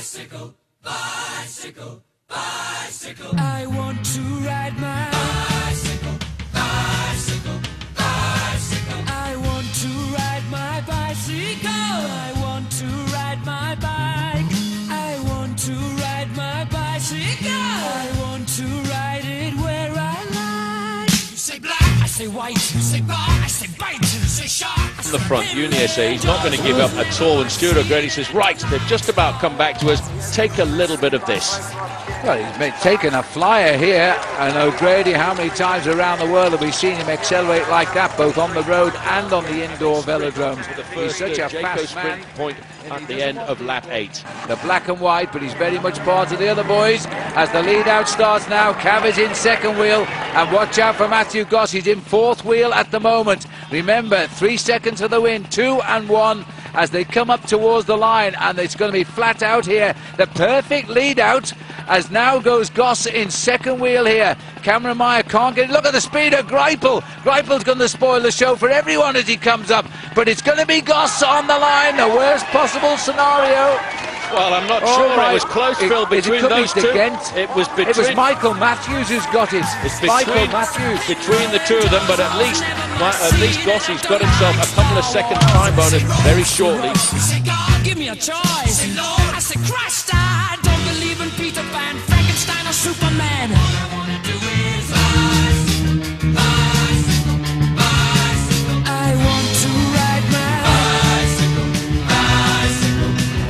Bicycle, bicycle, bicycle. I want to ride my bicycle, bicycle, bicycle. I want to ride my bicycle. I want to ride my bike. I want to ride my bicycle. I want to ride it where I like. You say black, I say white. you say bar, I say bite. you say shark. From the front, Junior say he's not going to give up at all, and Stuart O'Grady says, right, they've just about come back to us, take a little bit of this. Well, he's taken a flyer here, and O'Grady, how many times around the world have we seen him accelerate like that, both on the road and on the indoor velodromes? He's such a fast man. Point at the end of lap 8. The black and white, but he's very much part of the other boys. As the lead out starts now, Cav is in second wheel, and watch out for Matthew Goss, he's in fourth wheel at the moment. Remember, 3 seconds for the win, 2 and 1 as they come up towards the line, and it's going to be flat out here. The perfect lead out, as now goes Goss in second wheel here. Cameron Meyer can't get it. Look at the speed of Greipel. Greipel's going to spoil the show for everyone as he comes up, but it's going to be Goss on the line, the worst possible scenario. Well, I'm not sure. Right. It was close, Phil, between those two. It was Michael Matthews who's got it. It's Michael Matthews. Between the two of them, but at least Gossie's got himself a couple of seconds time bonus very shortly. You say God, give me a choice. I say Christ, I don't believe in Peter Pan, Frankenstein or Superman. All I wanna do is bicycle, bicycle, bicycle. I want to ride my Bicycle, bicycle,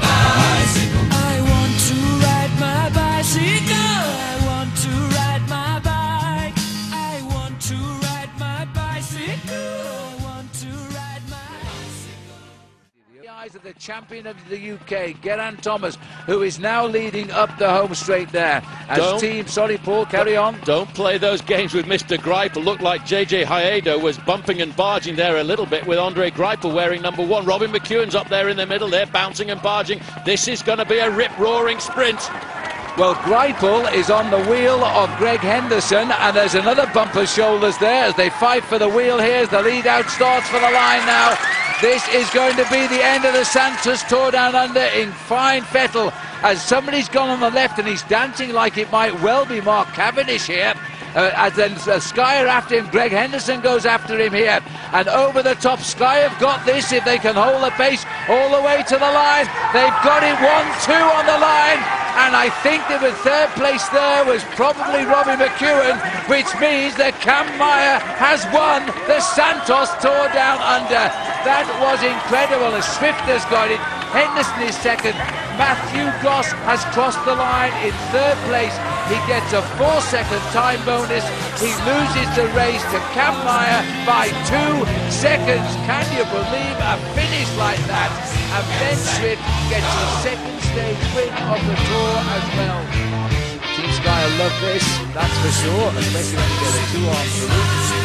bicycle. I want to ride my bicycle. I want to ride my bike. I want to ride my bicycle. I want to ride my bicycle. The eyes of the champion of the UK, Geraint Thomas, who is now leading up the home straight there. Sorry, Paul, carry on. Don't play those games with Mr. Greipel. Looked like JJ Haedo was bumping and barging there a little bit with Andre Greipel wearing number 1. Robin McEwen's up there in the middle there, bouncing and barging. This is going to be a rip-roaring sprint. Well, Greipel is on the wheel of Greg Henderson, and there's another bumper shoulders there as they fight for the wheel here as the lead out starts for the line now. This is going to be the end of the Santos Tour Down Under in fine fettle, as somebody's gone on the left and he's dancing like it might well be Mark Cavendish here. As then Sky are after him, Greg Henderson goes after him here, and over the top Sky have got this if they can hold the pace all the way to the line. They've got it 1-2 on the line, and I think that the third place there was probably Robbie McEwen, which means that Cam Meyer has won the Santos Tour Down Under. That was incredible as Swift has got it. Henderson is second. Matthew Goss has crossed the line in third place. He gets a 4-second time bonus. He loses the race to Cam Meyer by 2 seconds. Can you believe a finish like that? And Ben Swift gets a second stage win of the Tour as well. Team Sky will love this, that's for sure, especially when you get a 2-arm salute.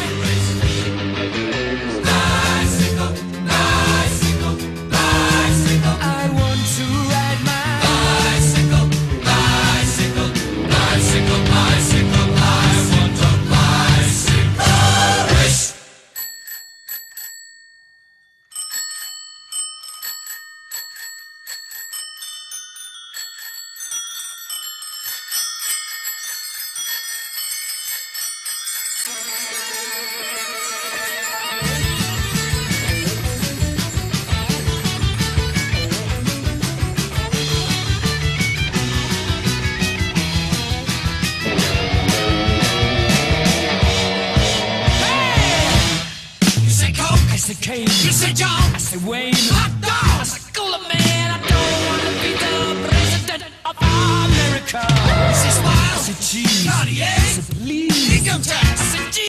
I want to ride my Bicycle, bicycle, bicycle, bicycle. I want a bicycle race. I say Kane, You say John, I say Wayne, hot I dog. say Cooler Man. I don't want to be the president of America. You say I smile, say cheese, I Cartier, say please. income tax.